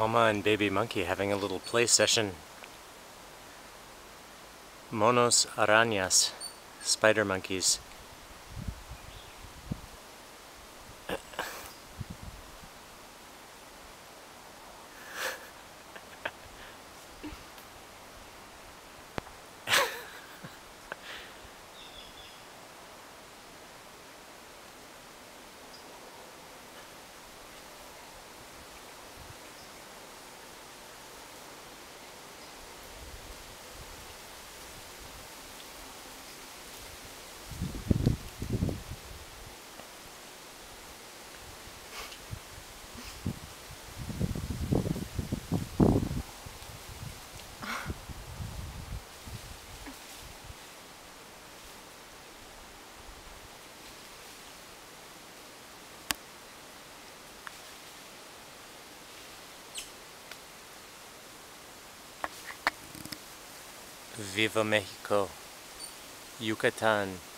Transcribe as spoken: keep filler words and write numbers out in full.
Mama and baby monkey having a little play session. Monos arañas, spider monkeys. Viva Mexico, Yucatan.